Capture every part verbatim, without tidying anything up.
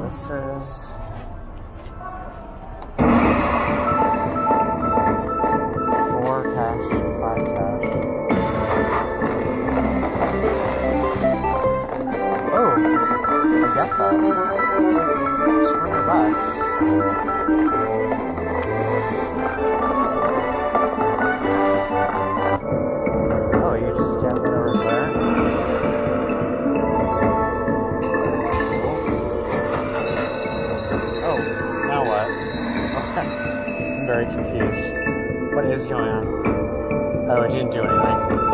Officers. Four cash, five cash. Oh, I got that. two hundred bucks. Oh, you just get whatever's there. Oh, now what? I'm very confused. What is going on? Oh, it didn't do anything.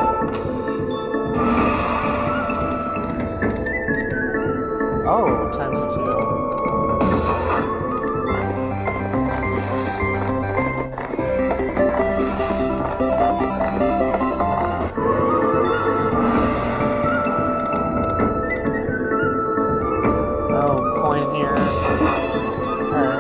Oh, times two. Oh, coin here. Alright.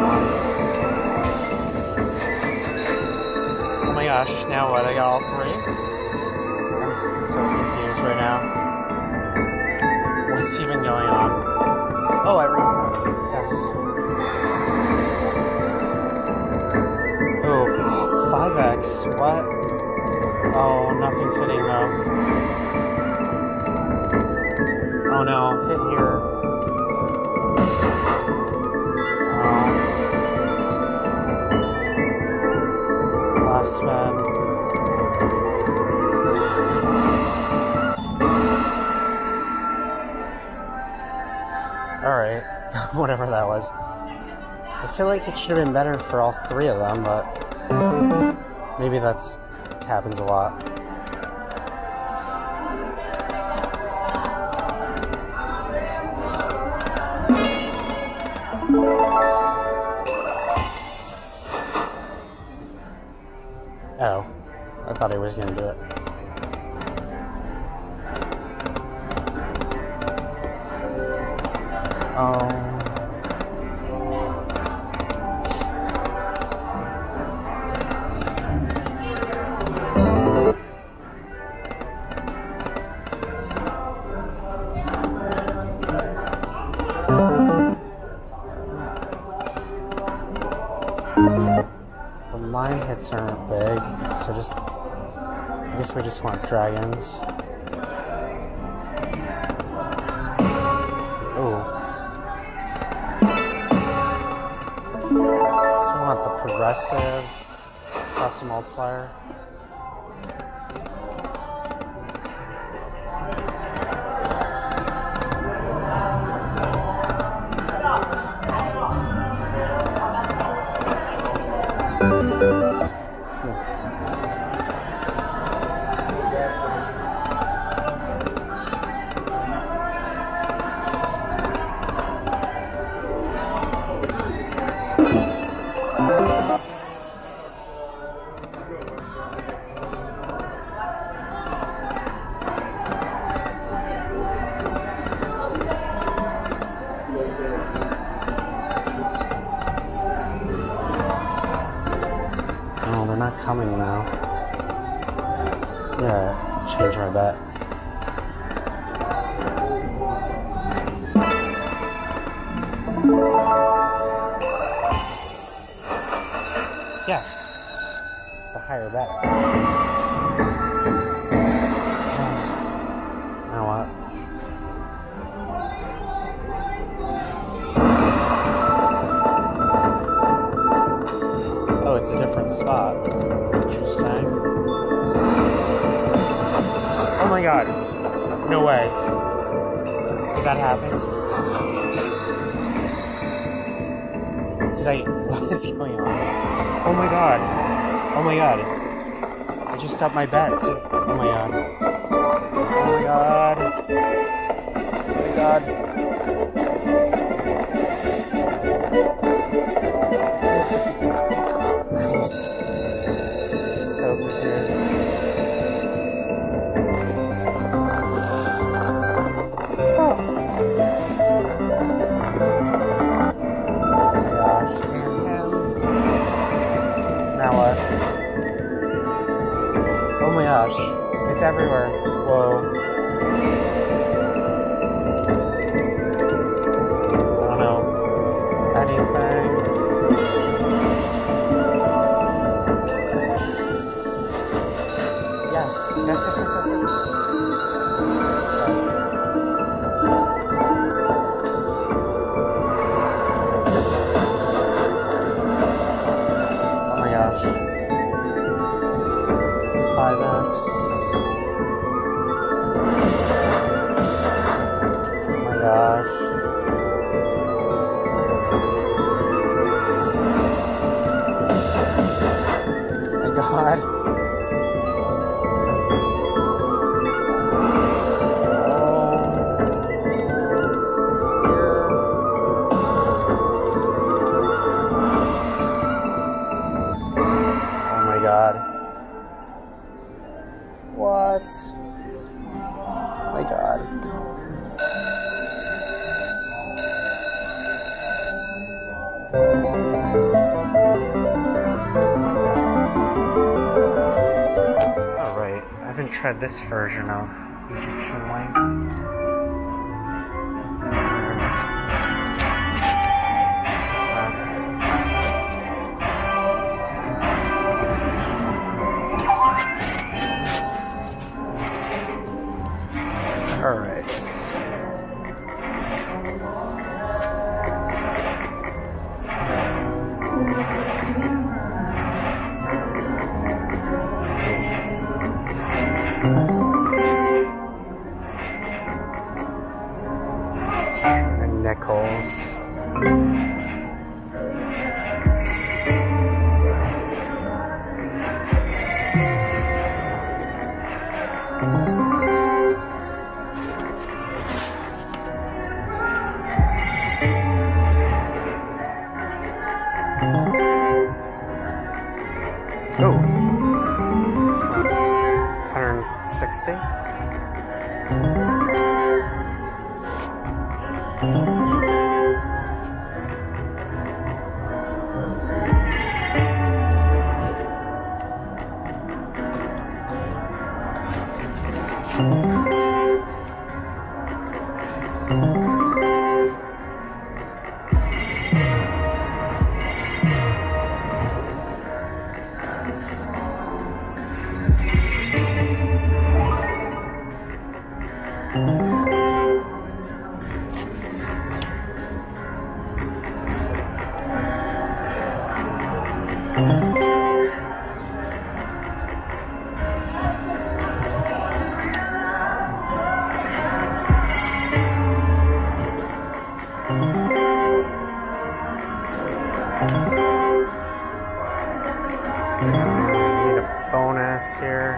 Oh my gosh, now what? I got all three? I'm so confused right now. What's even going on? Oh, I reset. Yes. Oh, five X. What? Oh, nothing's hitting though. Oh no, hit here. Oh. Last man. Alright, whatever that was. I feel like it should have been better for all three of them, but maybe that's happens a lot. Oh, I thought he was gonna do it. Oh. The line hits aren't big, so just I guess we just want dragons. The progressive plus the multiplier. Not coming now. Yeah, change my bet. Yes, it's a higher bet. Now what? Oh, it's a different spot. Interesting. Oh my god. No way. Did that happen? Did I... What is going on? Oh my god. Oh my god. I just upped my bet too. Oh my god. Oh my god. Oh my god. Nice. So confused. Oh. Gosh. Now what? Oh my gosh. It's everywhere. Whoa. gosh. My God. Oh my God. What? Oh my God. Alright, I haven't tried this version of Egyptian wine. Alright. Nichols. Oh, one hundred sixty. Need a bonus here.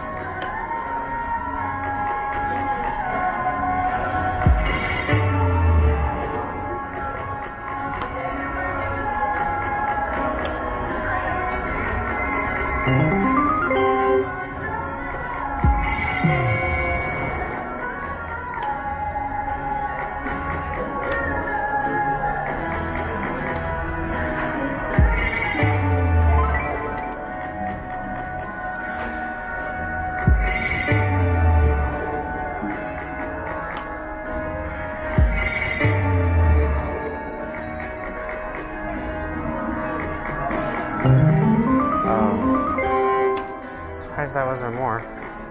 Um, surprised that wasn't more.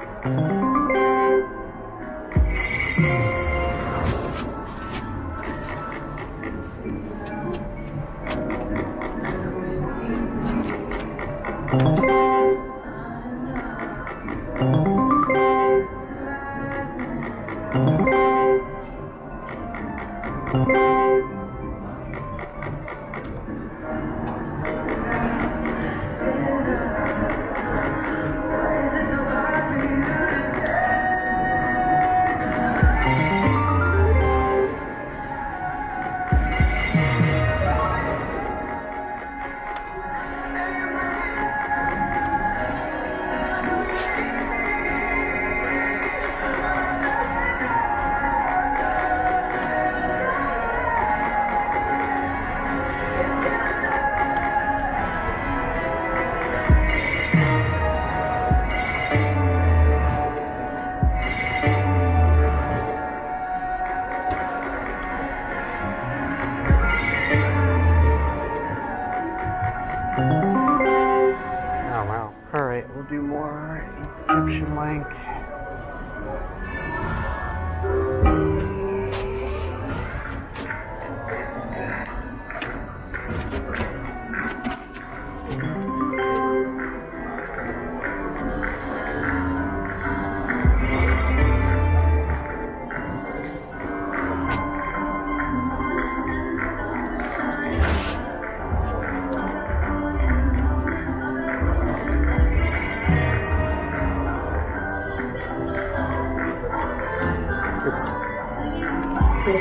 Oh wow. Alright, we'll do more Egyptian wank.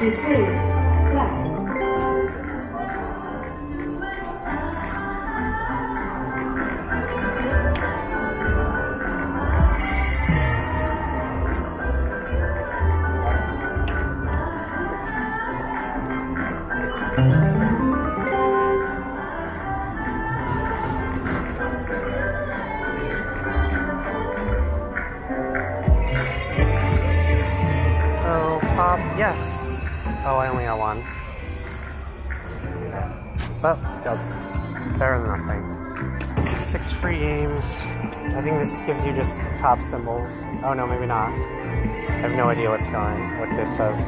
sixty-three, left. Yes. Oh, I only got one. But, better than nothing. Six free games. I think this gives you just top symbols. Oh no, maybe not. I have no idea what's going, what this says.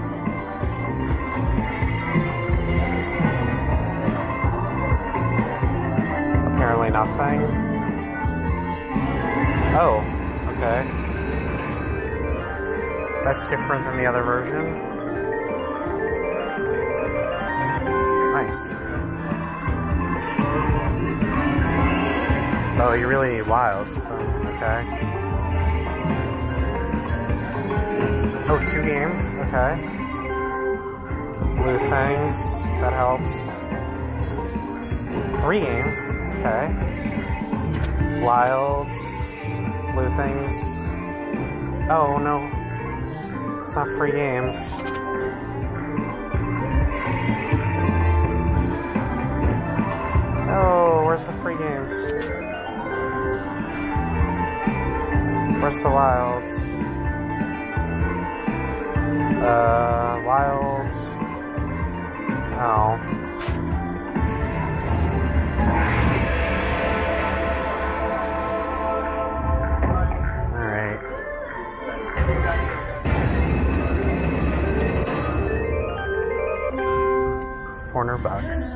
Apparently nothing. Oh, okay. That's different than the other version. Nice. Oh, you're really wild, so, okay. Oh, two games, okay. Blue things, that helps. Three games, okay. Wilds, blue things. Oh, no. It's not free games. Oh, where's the free games? Where's the wilds? Uh, wild. Oh. Alright. four hundred bucks.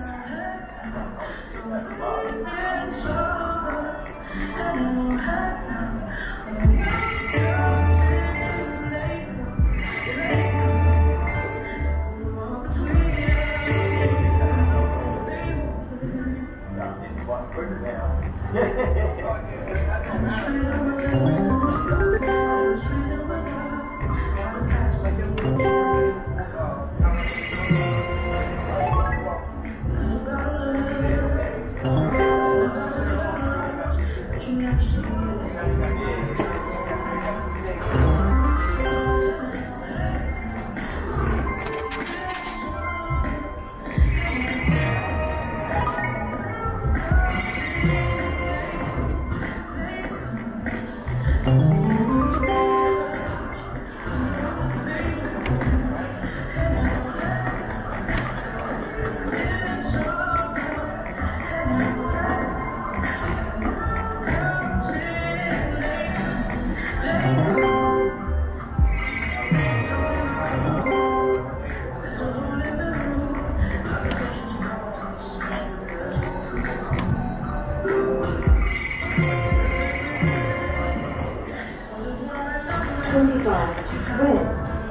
twenty-five, red.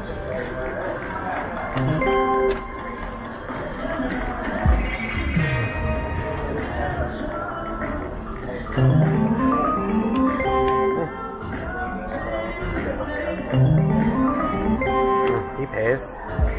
He pays.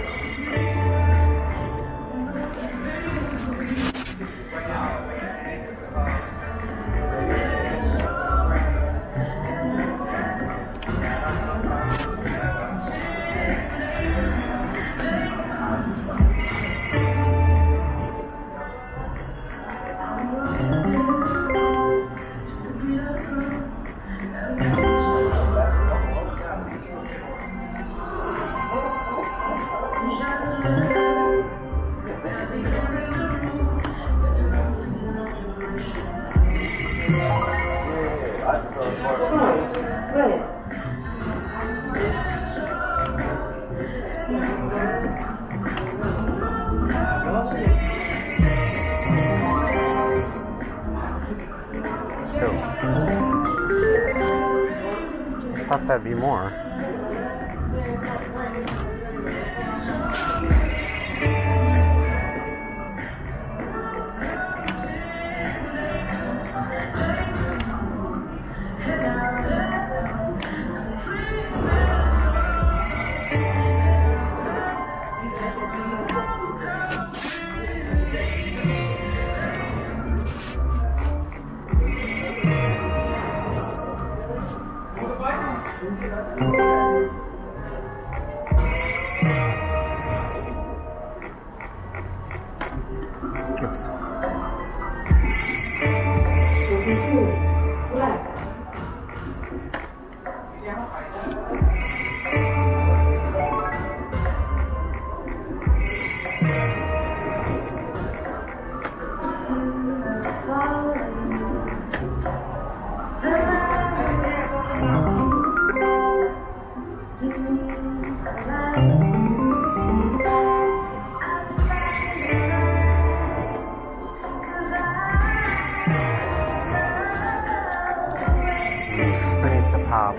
I thought that'd be more. Pop.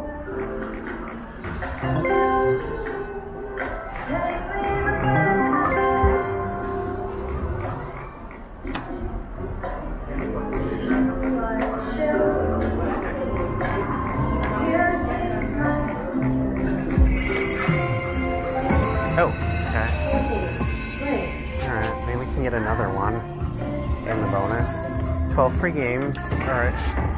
Oh, okay. Alright, maybe we can get another one in the bonus. twelve free games. Alright.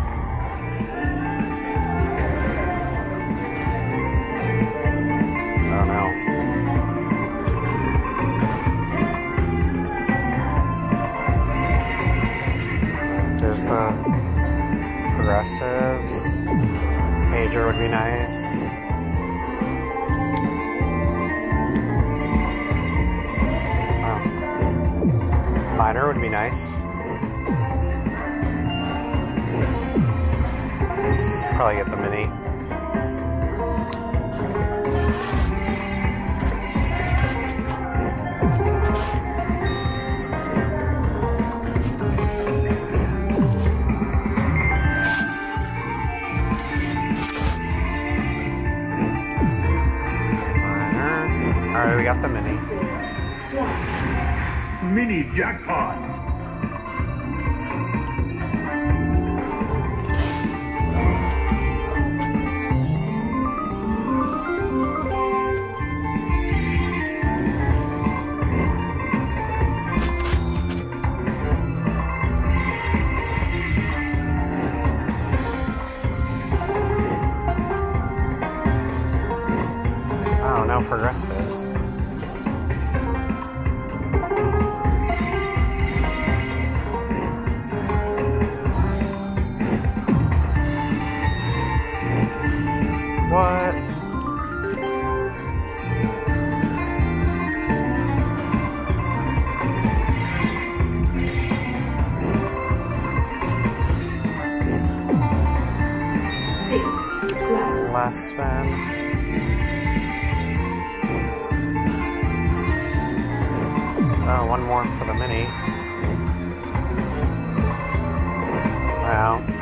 There's the progressives. Major would be nice. Oh. Minor would be nice. Probably get the mini. Alright, we got the mini. Mini jackpot. Oh, no progressives. What? Last spin. Oh, one more for the mini. Wow.